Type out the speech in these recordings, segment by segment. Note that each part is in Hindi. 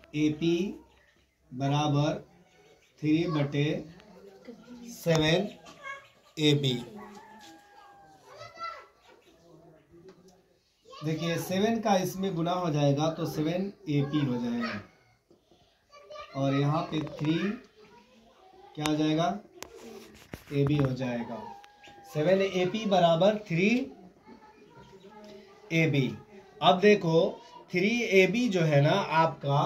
AP बराबर 3/7 AB। देखिए 7 का इसमें गुना हो जाएगा तो 7 AP हो जाएगा, और यहाँ पे 3 क्या हो जाएगा, AB हो जाएगा। 7 AP बराबर 3 AB। अब देखो 3 AB जो है ना आपका,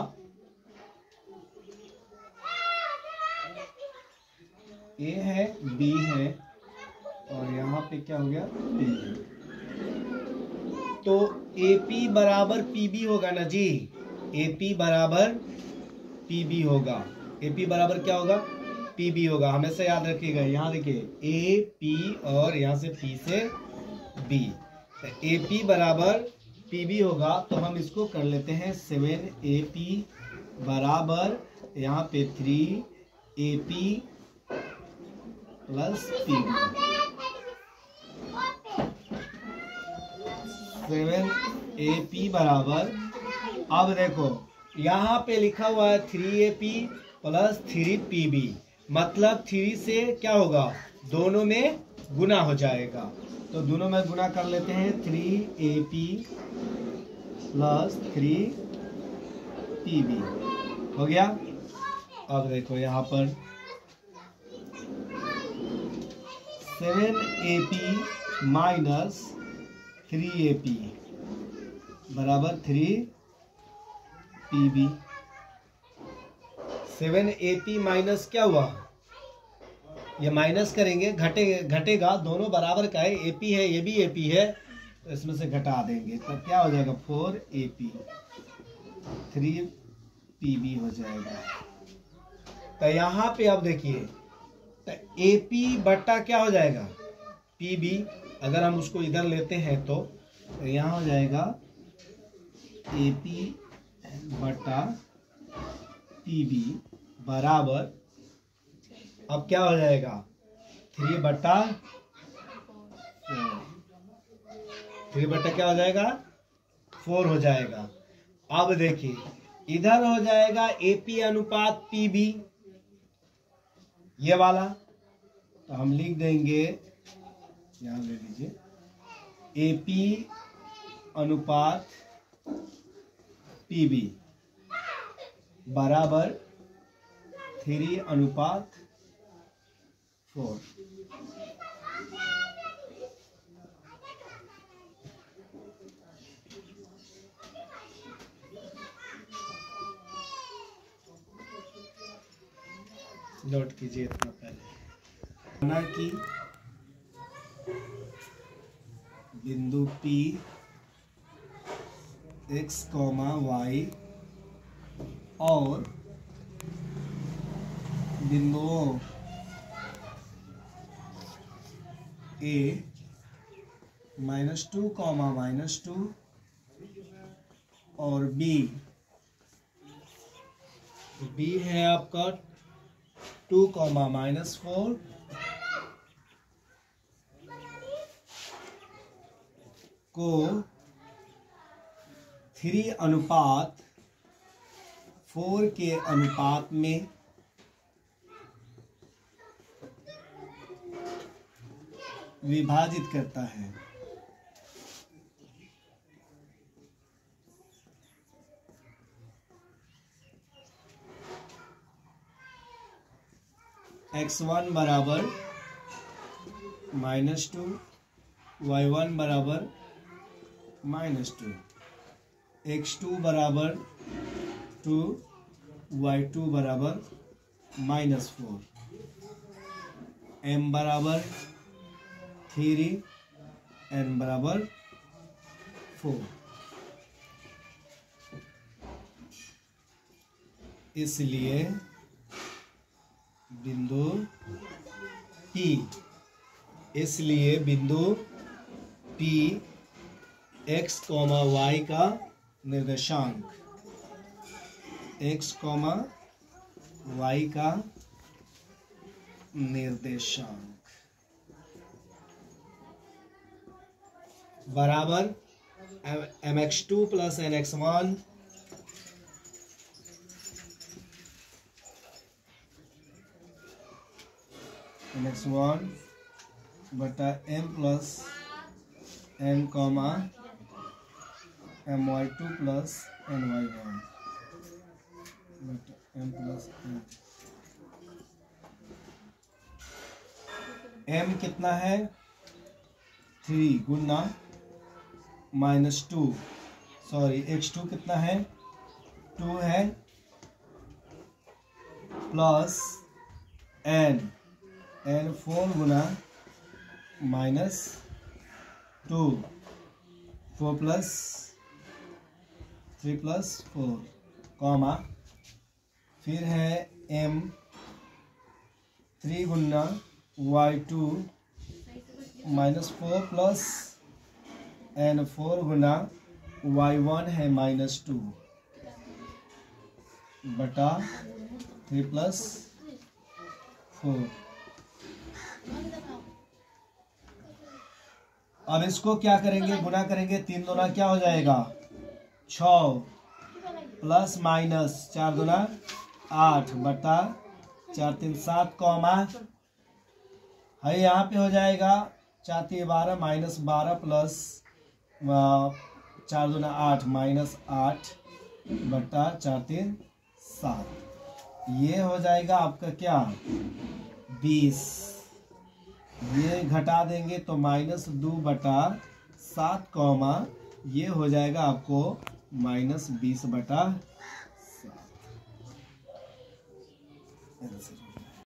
A है B है और यहाँ पे क्या हो गया, P है। तो AP बराबर PB होगा ना जी, AP बराबर PB होगा। AP बराबर क्या होगा, PB होगा। हमेशा याद रखिएगा, यहाँ देखिए AP और यहाँ से P से B, तो AP बराबर PB होगा। तो हम इसको कर लेते हैं 7AP बराबर यहाँ पे 3AP प्लस PB। 7AP बराबर, अब देखो यहाँ पे लिखा हुआ है 3AP प्लस 3PB, मतलब 3 से क्या होगा, दोनों में गुना हो जाएगा। तो दोनों में गुना कर लेते हैं, 3AP प्लस 3PB हो गया। अब देखो यहाँ पर 7AP माइनस 3AP बराबर 3PB। 7AP माइनस क्या हुआ, ये माइनस करेंगे, घटेगा, दोनों बराबर का है, AP है, ये भी AP है, तो इसमें से घटा देंगे, तब क्या हो जाएगा, 4AP 3PB हो जाएगा। तो यहाँ पे अब देखिए, तो AP बट्टा क्या हो जाएगा, PB। अगर हम उसको इधर लेते हैं तो यहाँ हो जाएगा AP बट्टा PB बराबर, अब क्या हो जाएगा, 3/4 क्या हो जाएगा, 4 हो जाएगा। अब देखिए इधर हो जाएगा AP अनुपात PB, ये वाला, तो हम लिख देंगे, यहाँ ले लीजिए, AP अनुपात PB बराबर 3/4। नोट कीजिए इतना पहले, माना कि बिंदु P x, y और बिंदुओं A -2, -2 और B है आपका 2, -4 को 3/4 के अनुपात में विभाजित करता है। x1 बराबर -2, y1 बराबर -2, x2 बराबर 2, y2 बराबर -4, m बराबर 3, n बराबर 4। इसलिए बिंदु P x, y का निर्देशांक, x, y का निर्देशांक बराबर mx2 प्लस nx1 NX1 बटा M plus N comma My2 plus NY1 बटा M प्लस N। M कितना है 3 गुना -2, सॉरी x2 कितना है 2 है प्लस n 4 गुना -2 4 प्लस 3 प्लस 4 कॉमा फिर है m 3 गुना y2 -4 प्लस n 4 गुना y1 है -2 बटा 3 प्लस 4। अब इसको क्या करेंगे, गुना करेंगे, 3 दूना क्या हो जाएगा 6 प्लस माइनस 4 दूना 8 बटा 4 3 7 कॉमा है यहाँ पे हो जाएगा 4 3 12 -12 प्लस 4 दूना 8 -8 बटा 4 3 7। ये हो जाएगा आपका क्या 20। ये घटा देंगे तो -2 बटा 7 कॉमा ये हो जाएगा आपको -20 बटा 7।